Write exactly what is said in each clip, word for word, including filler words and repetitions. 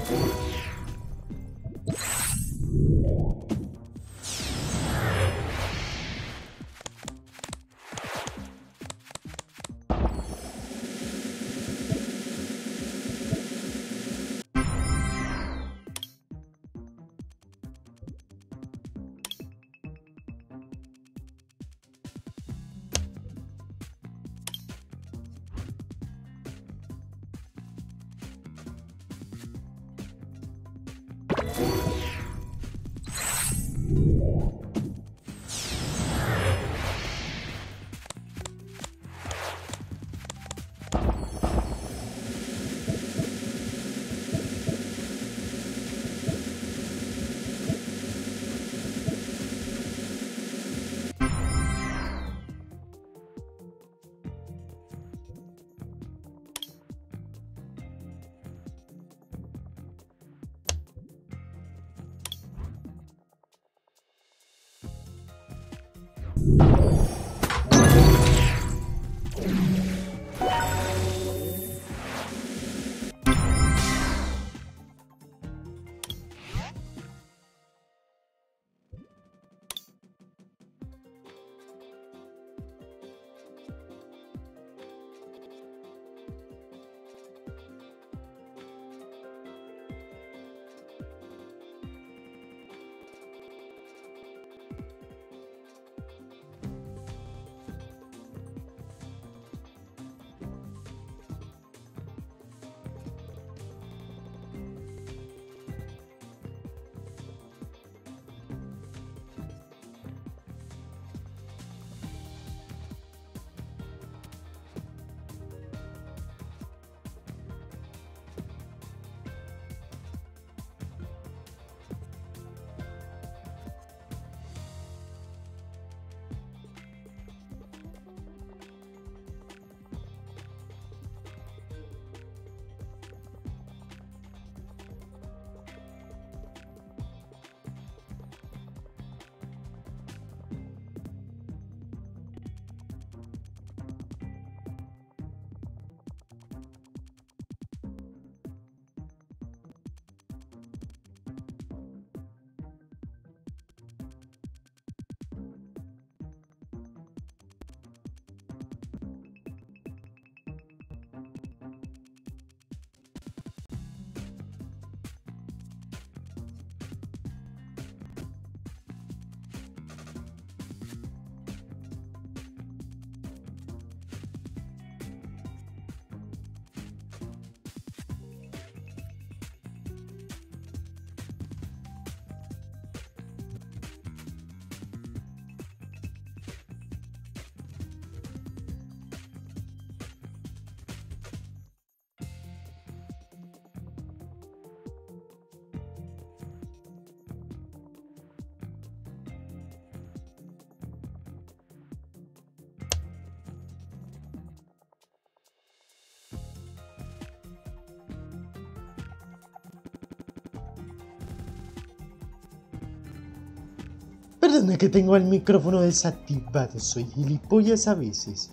Perdona que tengo el micrófono desactivado, soy gilipollas a veces.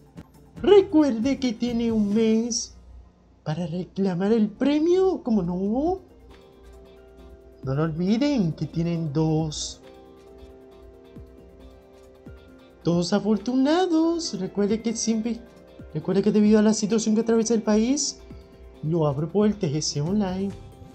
Recuerde que tiene un mes para reclamar el premio, ¿cómo no? No lo olviden que tienen dos. Dos afortunados. Recuerde que siempre... Recuerde que debido a la situación que atraviesa el país, lo abro por el T G C Online.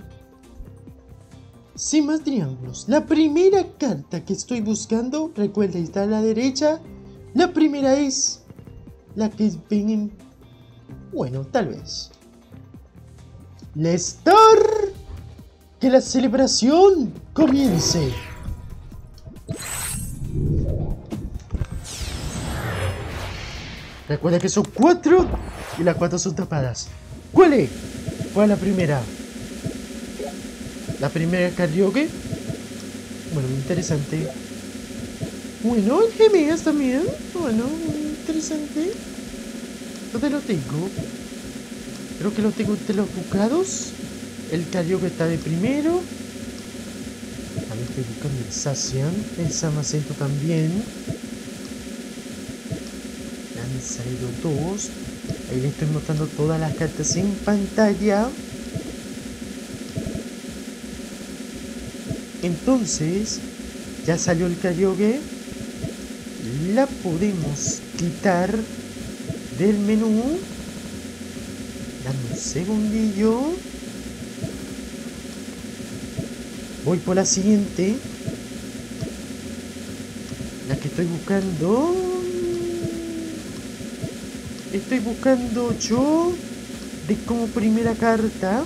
Sin más triángulos, la primera carta que estoy buscando, recuerda, está a la derecha. La primera es la que ven en... Bueno, tal vez. Lestar. Que la celebración comience. Recuerda que son cuatro y las cuatro son tapadas. ¿Cuál es? ¿Cuál es la primera? La primera karaoke. Bueno, interesante. Bueno, el gemelas también. Bueno, interesante. ¿Dónde lo tengo? Creo que lo tengo entre los buscados. El karaoke está de primero. A ver, estoy buscando el Sacian. El Samacento también. Han salido dos. Ahí les estoy mostrando todas las cartas en pantalla. Entonces, ya salió el karaoke. La podemos quitar del menú. Dame un segundillo. Voy por la siguiente. La que estoy buscando. Estoy buscando yo de como primera carta.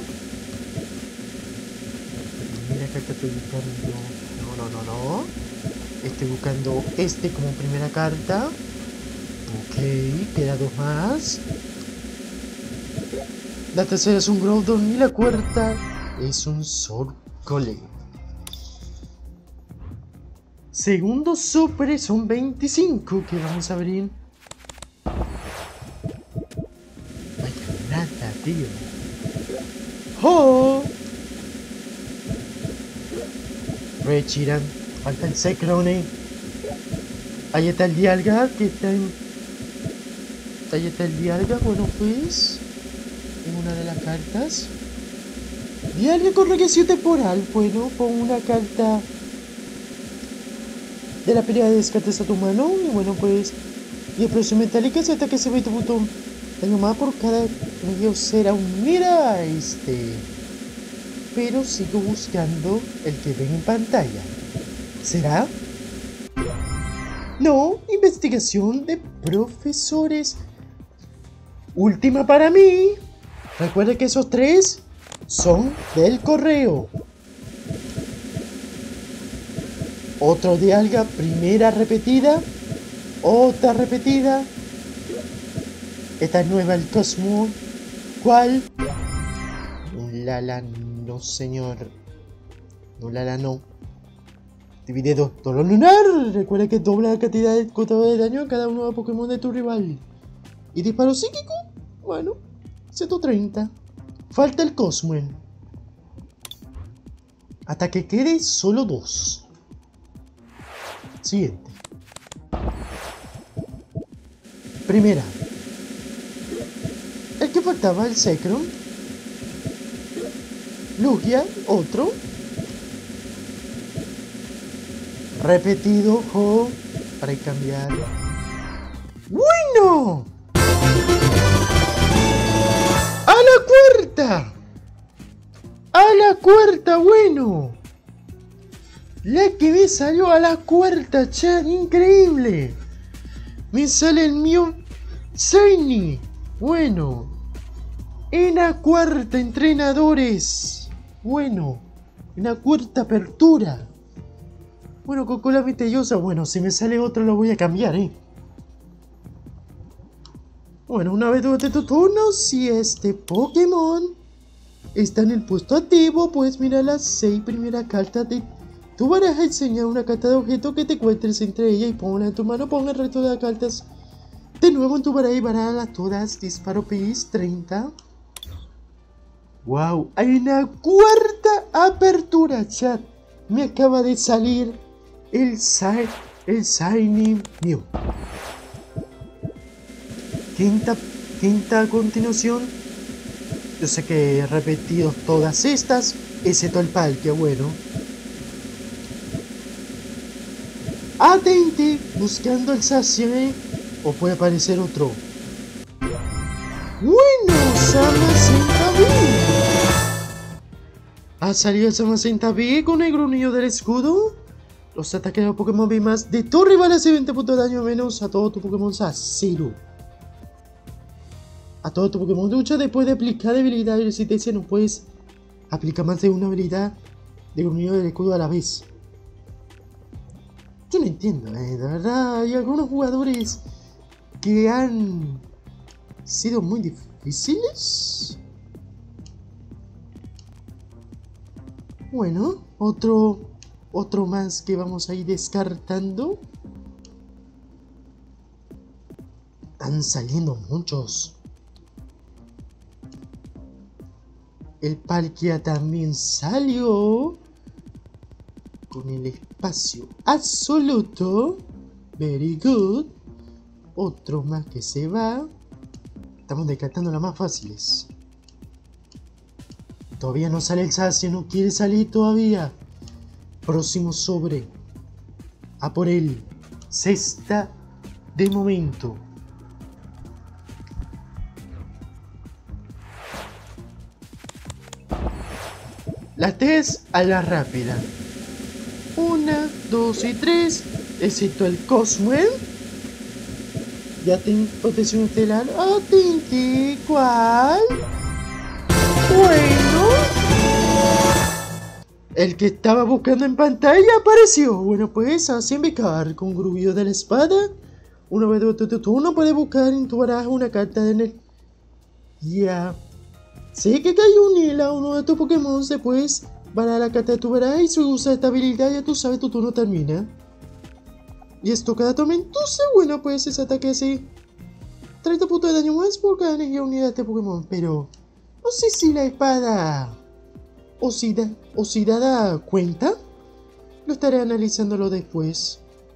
Primera carta estoy buscando. No, no, no, no. Estoy buscando este como primera carta. Ok, queda dos más. La tercera es un Groudon y la cuarta es un Sorcole. Segundo super son veinticinco que vamos a abrir. Vaya nada, tío. ¡Oh! Reshiram. Falta el Zekrom. Ahí está el Dialga que está en... Ahí está el Dialga, bueno pues... En una de las cartas. Dialga con regresión temporal. Bueno, pon una carta... de la pelea de descartes a tu mano. Y bueno pues... Y el precio metálica es hasta que se ve tu botón. Daño más por cada medio será un... Mira este... Pero sigo buscando el que ven en pantalla. ¿Será? No, investigación de profesores. Última para mí. Recuerda que esos tres son del correo. Otro Dialga, primera repetida. Otra repetida. Esta es nueva, el Cosmo. ¿Cuál? Lala, no señor. No, Lala, no. Divide dos. Dolor lunar. Recuerda que dobla la cantidad de contador de daño a cada uno de los Pokémon de tu rival. ¿Y disparo psíquico? Bueno, ciento treinta. Falta el Cosmo. Hasta que quede solo dos. Siguiente. Primera. El que faltaba, el Zekrom. Lugia, otro. Repetido, jo, para cambiar. ¡Bueno! ¡A la cuarta! ¡A la cuarta, bueno! La que me salió a la cuarta, chat, increíble. Me sale el mío Shiny. Bueno. En la cuarta, entrenadores. Bueno. En la cuarta apertura. Bueno, con cola misteriosa. Bueno, si me sale otro lo voy a cambiar, eh. Bueno, una vez durante tu turno, si este Pokémon está en el puesto activo, puedes mirar las seis primeras cartas de tu baraja, enseñar una carta de objeto que te encuentres entre ellas y ponla en tu mano, pon el resto de las cartas de nuevo en tu baraja y barajas todas. Disparo Pis treinta. Wow, hay una cuarta apertura, chat. Me acaba de salir el Shiny, el Shiny Mew. Quinta, quinta a continuación. Yo sé que he repetido todas estas, excepto el Palkia, bueno. Atente, buscando el Zacian, o puede aparecer otro. Bueno, Zamazenta B. Ha salido el Zamazenta B con el grunillo del escudo. Los ataques de los Pokémon B más de tu rival hace veinte puntos de daño menos a todo tu Pokémon a cero. A todo tu Pokémon de lucha después de aplicar habilidad de resistencia no puedes aplicar más de una habilidad de grunillo del escudo a la vez. Yo no entiendo, eh, de verdad hay algunos jugadores que han sido muy difíciles. Bueno, otro, otro más que vamos a ir descartando. Están saliendo muchos. El Palkia también salió con el espacio absoluto. Very good. Otro más que se va. Estamos descartando las más fáciles. Todavía no sale el Zacian, no quiere salir todavía. próximo sobre. A por él. Sexta de momento. Las tres a la rápida. Una, dos y tres. Excepto el Coswell. Ya tengo protección estelar. Atenti, ¿cuál? Bueno. El que estaba buscando en pantalla apareció. Bueno, pues así invocar con Grubio de la espada. Una vez de tu turno puedes buscar en tu baraja una carta de energía. Ya. Sé que cayó un hilo a uno de tus Pokémon. Después para la carta de tu baraja y si usa esta habilidad, ya tú sabes, tu turno termina. Y esto cada tormento. Bueno, pues ese ataque así. treinta puntos de daño más por cada energía unida de este Pokémon. Pero no sé si la espada Oxida, oxidada cuenta. Lo estaré analizándolo después.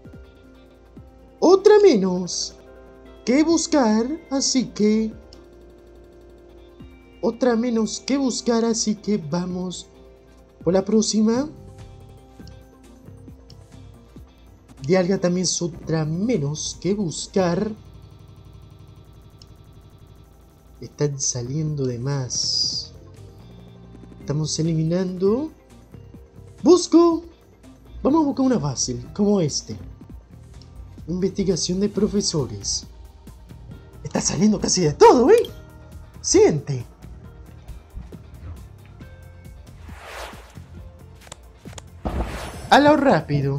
Otra menos que buscar, así que... Otra menos que buscar, así que vamos por la próxima. Dialga también es otra menos que buscar. Están saliendo de más. Estamos eliminando. Busco. Vamos a buscar una fácil, como este. Investigación de profesores. Está saliendo casi de todo, ¿eh? Siguiente. A lo rápido.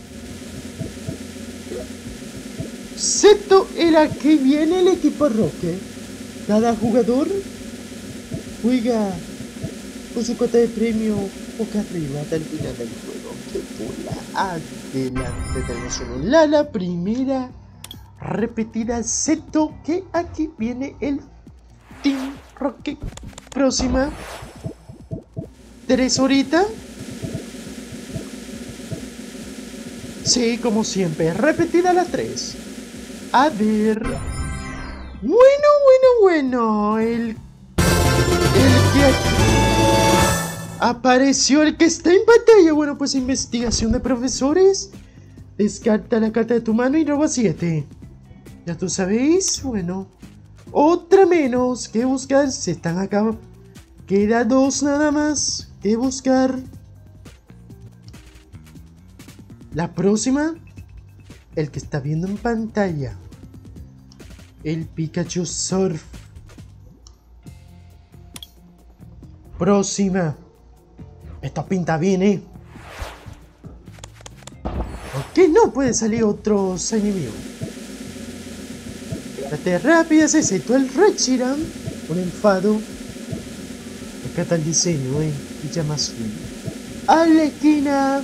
Excepto el aquí viene el equipo Rocket. Cada jugador juega con su cuota de premio boca arriba hasta el final del juego. Que bola. Adelante tenemos un la, la primera repetida, excepto que aquí viene el Team Rocket. Próxima. Tres horitas. Sí, como siempre. Repetida las tres. A ver. Bueno, bueno, bueno. El... El que... Apareció el que está en pantalla. Bueno, pues investigación de profesores. Descarta la carta de tu mano y roba siete. Ya tú sabéis. Bueno. Otra menos que buscar. Se están acá. Queda dos nada más que buscar. La próxima. El que está viendo en pantalla. El Pikachu Surf. Próxima. Esto pinta bien, ¿eh? ¿Por qué no puede salir otro enemigo? Date rápidas, excepto el Reshiram. Con enfado. Acá está el diseño, ¿eh? Y ya más fino. A la esquina.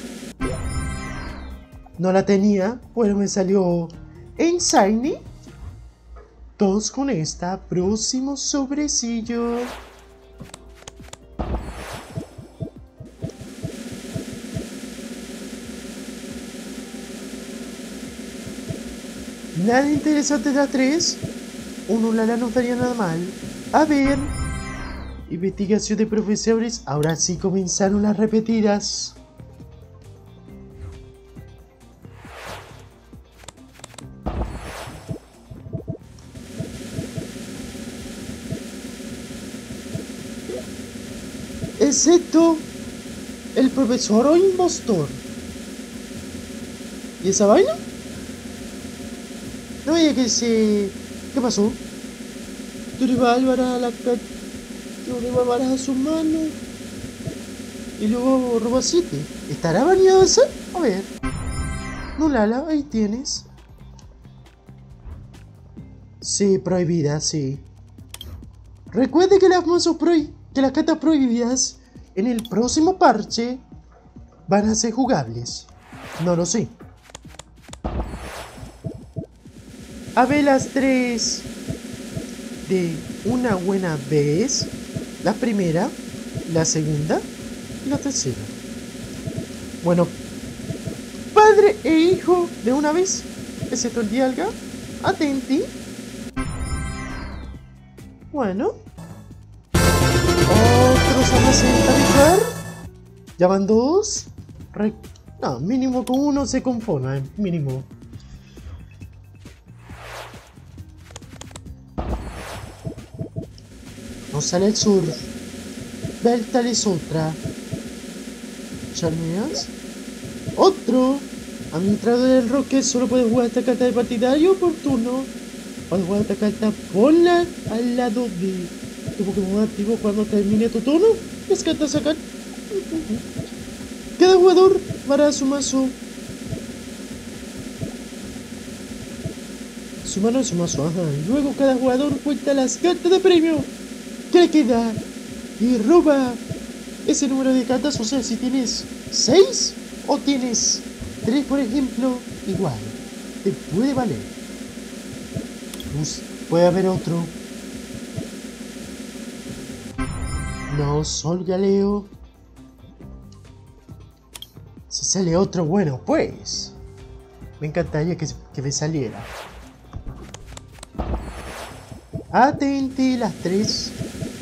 No la tenía. Bueno, me salió en Shiny. Todos con esta. Próximo sobrecillo. Nada interesante de la tres. Un Ulala no estaría nada mal. A ver. Investigación de profesores. Ahora sí comenzaron las repetidas. Excepto el profesor o impostor. ¿Y esa vaina? No vaya que se... ¿Qué pasó? Tu rival baraja la carta. Tu rival baraja su mano. Y luego roba siete. ¿Estará baneado esa? A ver. No, Lala, ahí tienes. Sí, prohibida, sí. Recuerde que las mazos prohibidas. Que las cartas prohibidas en el próximo parche van a ser jugables. No lo sé. A ver las tres de una buena vez. La primera, la segunda y la tercera. Bueno, padre e hijo de una vez. Excepto el Dialga. Atenti. Bueno. Otros almacenes para dejar. Ya van dos. Re No, mínimo con uno se conforma, mínimo. No sale el sur. Beltal es otra. Charmeas. Otro. Administrador del Roque solo puede jugar esta carta de partidario por turno. Puedes jugar esta carta, ponla al lado de tu Pokémon activo cuando termine tu turno. Descarta sacar. Cada jugador hará su mazo. Su mano es su mazo, ajá. Y luego cada jugador cuenta las cartas de premio que le queda y roba ese número de cartas. O sea, si tienes seis o tienes tres, por ejemplo, igual te puede valer. Pues puede haber otro. No, Sol Galeo. Si sale otro, bueno, pues me encantaría que, que me saliera. Atente las tres.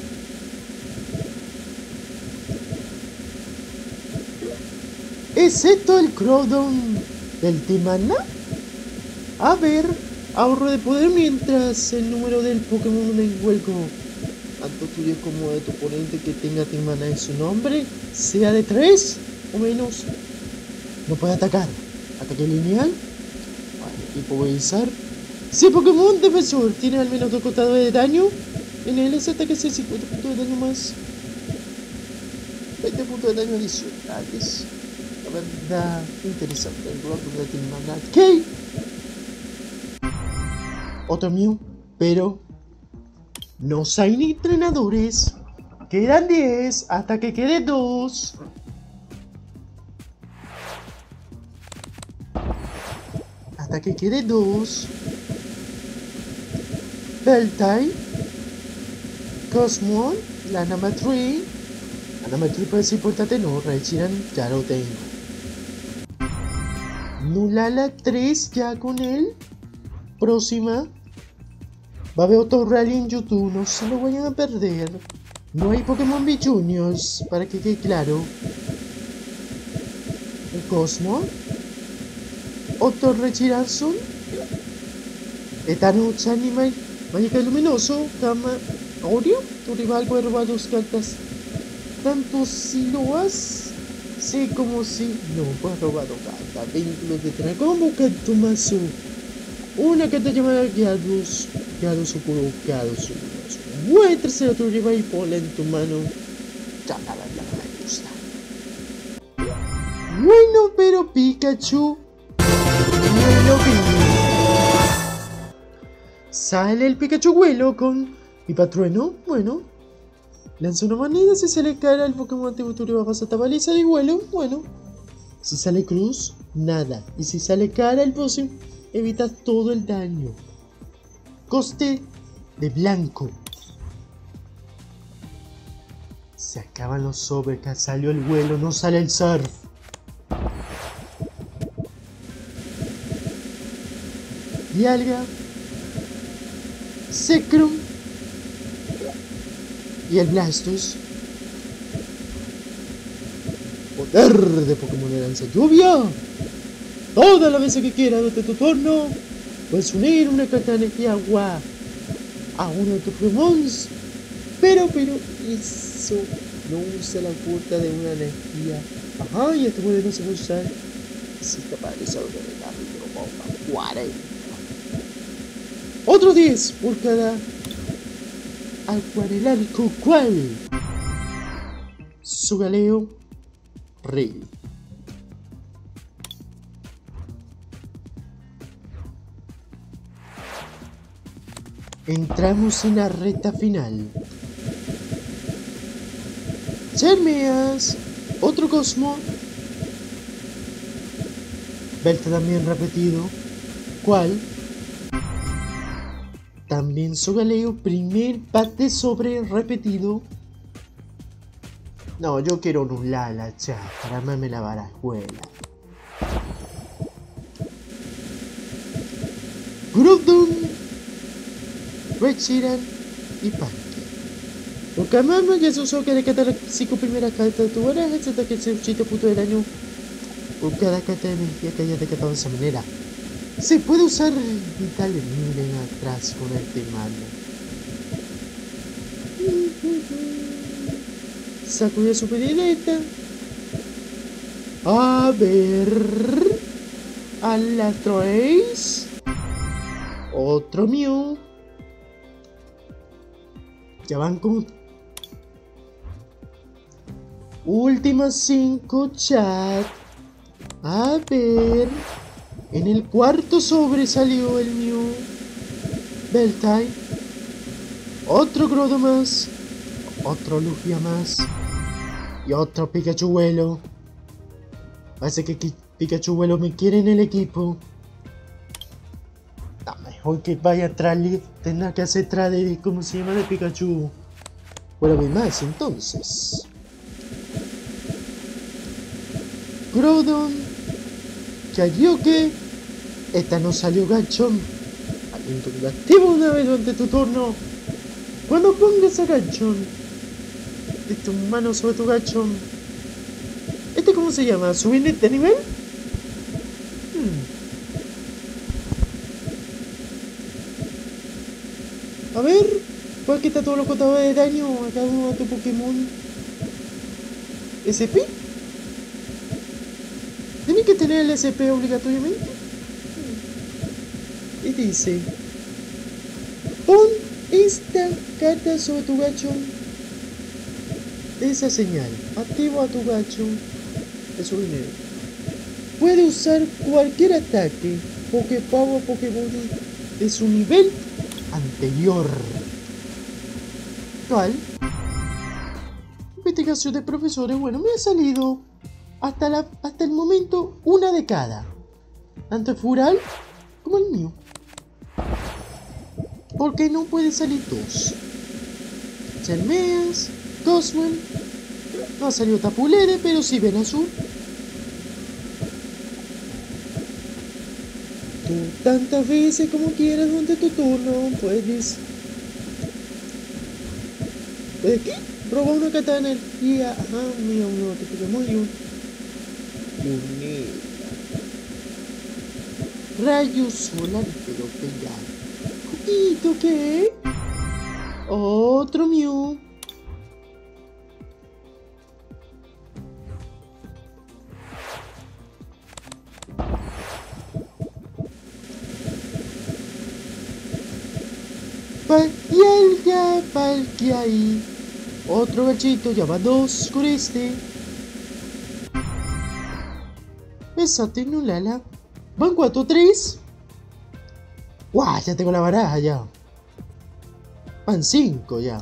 Excepto el Crowdon del Timana. A ver, ahorro de poder mientras el número del Pokémon en juego, tanto tuyo como de tu oponente que tenga Timana en su nombre, sea de tres o menos. No puede atacar. Ataque lineal. Vale, y puedo usar. Si el Pokémon defensor tiene al menos dos contadores de daño, en él ese ataque es cincuenta puntos de daño más veinte puntos de daño adicionales. La verdad, interesante el bloque de Timana. Ok. Otro Mew, pero no hay ni entrenadores. Quedan diez hasta que quede dos. Hasta que quede dos. Beltai, Cosmon, la Namatree. La Namatree puede ser importante, no, Reshiram ya lo tengo. Nulala tres ya con él. Próxima. Va a haber otro rally en YouTube, no se lo vayan a perder. No hay Pokémon B Juniors, para que quede claro. El Cosmon. Otro Reshiram. Etano Chanimai. Mágica Luminoso, Kama, Oreo, tu rival puede robar dos cartas. Tanto si lo haces, sí como si no puedes robar dos cartas. Vínculos de dragón, busca en tu mazo una carta llamada Gyarados, Gyarados Oscuro, Gyarados Luminoso. Muéstrase a tu rival y ponla en tu mano. Ya la verdad me gusta. Bueno, pero Pikachu me lo vi. Sale el Pikachu vuelo con mi patrueno. Bueno, lanza una moneda. Si sale cara el Pokémon antiguo va a pasar esta baliza de vuelo. Bueno, si sale cruz, nada. Y si sale cara el próximo, evita todo el daño. Coste de blanco. Se acaban los sobrecas. Salió el vuelo, no sale el surf. Dialga. Zekrom y el Blastos. Poder de Pokémon de lanza lluvia. Todas las veces que quieras durante tu turno puedes unir una carta de energía agua a uno de tus Pokémon. Pero, pero, eso no usa la puerta de una energía. Ajá, y este poder no se puede usar si está paralizado de la cuarenta. Otro diez por cada acuarelánico. ¿Cuál? Solgaleo Rey. Entramos en la recta final. Charmeas. Otro Cosmo. Belta también repetido. ¿Cuál? También Solgaleo, primer parte sobre repetido. No, yo quiero Nulala, ya, para armarme la barajuela. Groudon, Reshiram y Palkia. Porque amamos ya se usó que le queda las cinco primeras cartas de tu baraja, hasta que se ochenta puntos del daño. Por cada carta de energía que haya decatado de esa manera. Se puede usar vital. Miren atrás con este mano. Sacude su pedileta. A ver. A la Trace. Otro Mew. Ya van con últimas cinco, chat. A ver. En el cuarto sobre salió el Mew. Beltine. Otro Grodo más. Otro Lugia más. Y otro Pikachuelo. Parece que Pikachuelo me quiere en el equipo. No, mejor que vaya a trade. Tendrá que hacer trade. ¿Cómo se llama de Pikachu? Bueno, ve más entonces. Groudon. Kyogre. Esta no salió Gachon. Aliento negativo una vez durante tu turno. Cuando pongas a Gachon de tu mano sobre tu Gachon. ¿Este cómo se llama? ¿Subir de nivel? Hmm. A ver, ¿cuál quita todos los contadores de daño a cada uno de tu Pokémon? ¿S P? ¿Tiene que tener el S P obligatoriamente? Hmm. Y dice: pon esta carta sobre tu Gachon. Esa señal. Activo a tu Gachon de su dinero. Puede usar cualquier ataque Poképower o Pokéball de su nivel anterior. ¿Cuál? Investigación de profesores. Bueno, me ha salido hasta, la, hasta el momento una de cada. Tanto el Fural como el mío. Porque no puede salir dos. Chelmeas, Coswell. No ha salido Tapulere, pero sí ven azul. Tú tantas veces como quieras durante tu turno puedes. ¿Puedes qué? Roba una katana y ajá, mira uno te Pokémon y un. Lunera. Rayos solares, pero pegar. ¿Juguito qué? Otro Mew. Palkia, Palkia ahí. Otro gachito, ya va dos con este. Besate, Nulala. Van cuatro, tres. ¡Guau! Ya tengo la baraja ya. Van cinco ya.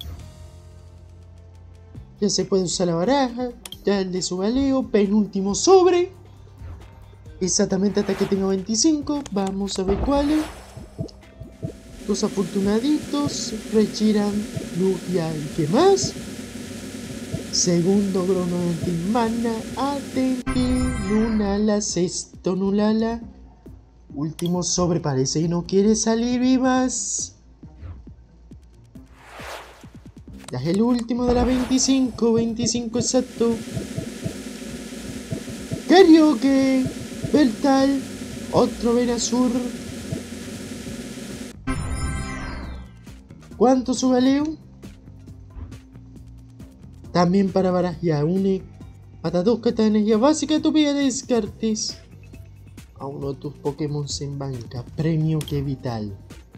Ya se puede usar la baraja. Ya el de su galeo. Penúltimo sobre. Exactamente hasta que tenga veinticinco. Vamos a ver cuáles. Los afortunaditos. Reshiram, Lugia y qué más. Segundo Grono Antimana. Atenti. Nulala. Sexto Nulala. Último sobre. Parece que no quiere salir vivas. Ya es el último de la veinticinco. veinticinco exacto. Kyogre. Beltal. Otro Venusaur. ¿Cuánto su galeo? También para barajar une hasta dos cartas de energía básica de tu vida de descartes a uno de tus Pokémon en banca. Premio que vital.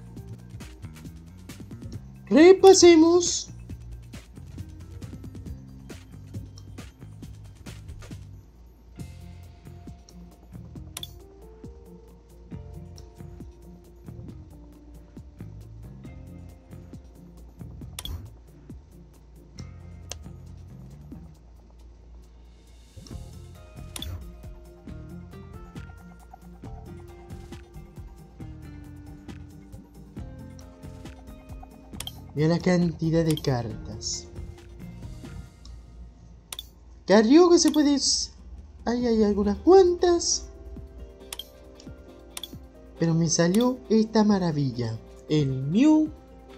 Repasemos. Mira la cantidad de cartas. Kyogre se puede. Ahí hay algunas cuantas. Pero me salió esta maravilla. El Mew.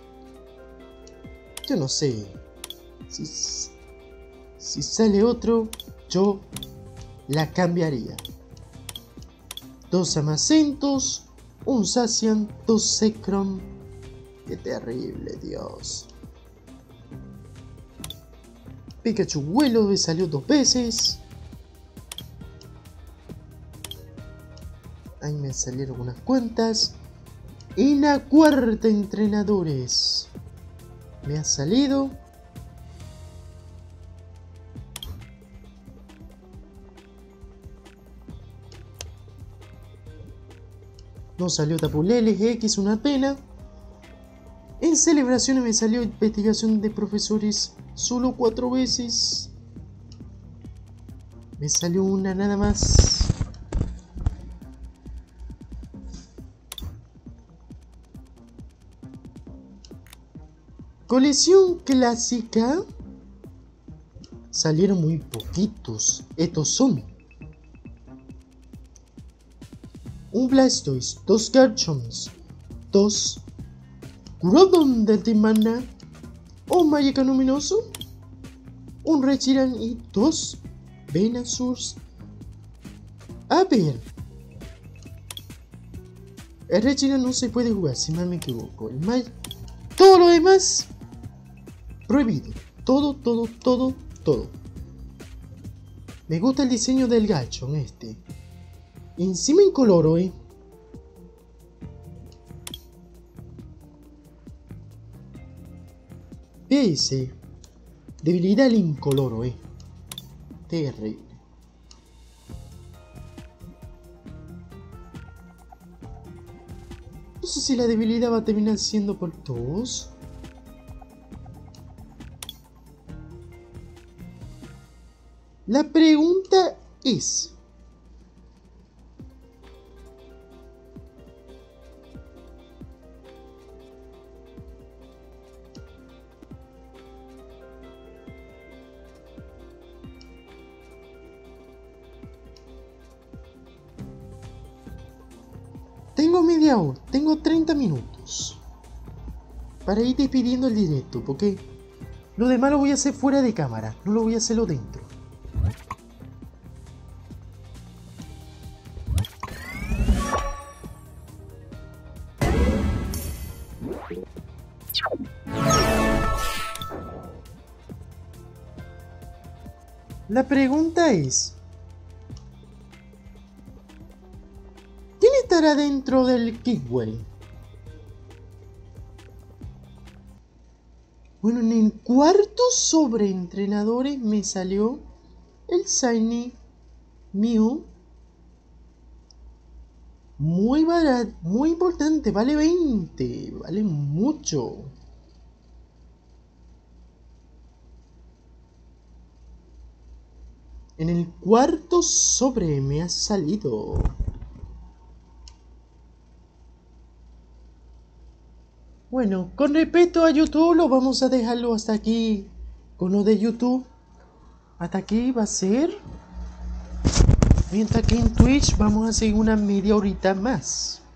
Yo no sé. Si, si sale otro, yo la cambiaría. Dos Amacentos, un Zacian, dos Zekrom. Qué terrible, Dios. Pikachu vuelo me salió dos veces. Ahí me salieron unas cuantas. En la cuarta, entrenadores. Me ha salido. No salió Tapulele X, una pena. En celebraciones me salió investigación de profesores solo cuatro veces. Me salió una nada más. Colección clásica. Salieron muy poquitos. Estos son un Blastoise, dos Garchomps, dos Groudon del Team Mana, un Magikarp luminoso, un Reshiram y dos Venusaurs. A ver, el Reshiram no se puede jugar, si mal me equivoco. El Mag... Todo lo demás prohibido. Todo, todo, todo, todo. Me gusta el diseño del Garchomp este. Encima incoloro, eh. P S. Debilidad al incoloro, eh. Terrible. No sé si la debilidad va a terminar siendo por todos. La pregunta es... Tengo media hora, tengo treinta minutos para ir despidiendo el directo, porque lo demás lo voy a hacer fuera de cámara, no lo voy a hacerlo dentro. La pregunta es... ¿quién estará dentro del Kitway? Bueno, en el cuarto sobre entrenadores me salió el Shiny Mew. Muy barato, muy importante, vale veinte, vale mucho. En el cuarto sobre me ha salido... Bueno, con respecto a YouTube, lo vamos a dejarlo hasta aquí con lo de YouTube. Hasta aquí va a ser. Mientras que en Twitch vamos a seguir una media horita más.